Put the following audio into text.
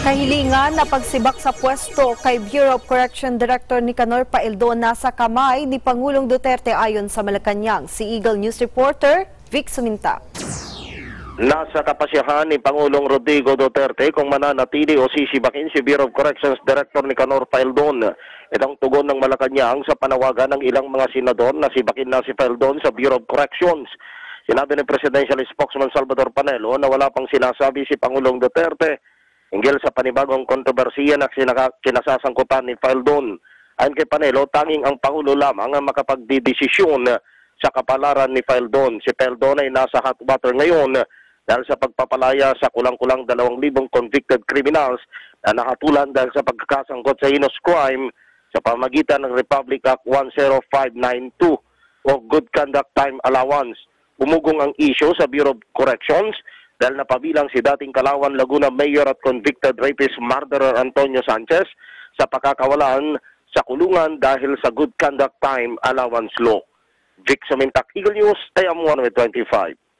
Kahilingan na pagsibak sa pwesto kay Bureau of Correction Director Nicanor Faeldon nasa kamay ni Pangulong Duterte ayon sa Malacanang. Si Eagle News reporter Vic Suminta. Nasa kapasyahan ni Pangulong Rodrigo Duterte kung mananatili o sisibakin si Bureau of Corrections Director Nicanor Faeldon. Itong tugon ng Malacanang sa panawagan ng ilang mga senador na sibakin na si Faeldon sa Bureau of Corrections. Sinabi ng Presidential Spokesman Salvador Panelo na wala pang sinasabi si Pangulong Duterte hinggil sa panibagong kontrobersiya na kinasasangkutan ni Faeldon. Ayon kay Panelo, tanging ang Pangulo lamang ang makapagdidesisyon sa kapalaran ni Faeldon. Si Faeldon ay nasa hot water ngayon dahil sa pagpapalaya sa kulang-kulang 2,000 convicted criminals na nahatulan dahil sa pagkakasangkot sa heinous crime sa pamagitan ng Republic Act 10592 o Good Conduct Time Allowance. Umugong ang issue sa Bureau of Corrections dahil napabilang si dating Calauan, Laguna Mayor at convicted rapist murderer Antonio Sanchez sa pakakawalan sa kulungan dahil sa Good Conduct Time Allowance Law. Vic Suminta, Eagle News, AM 125.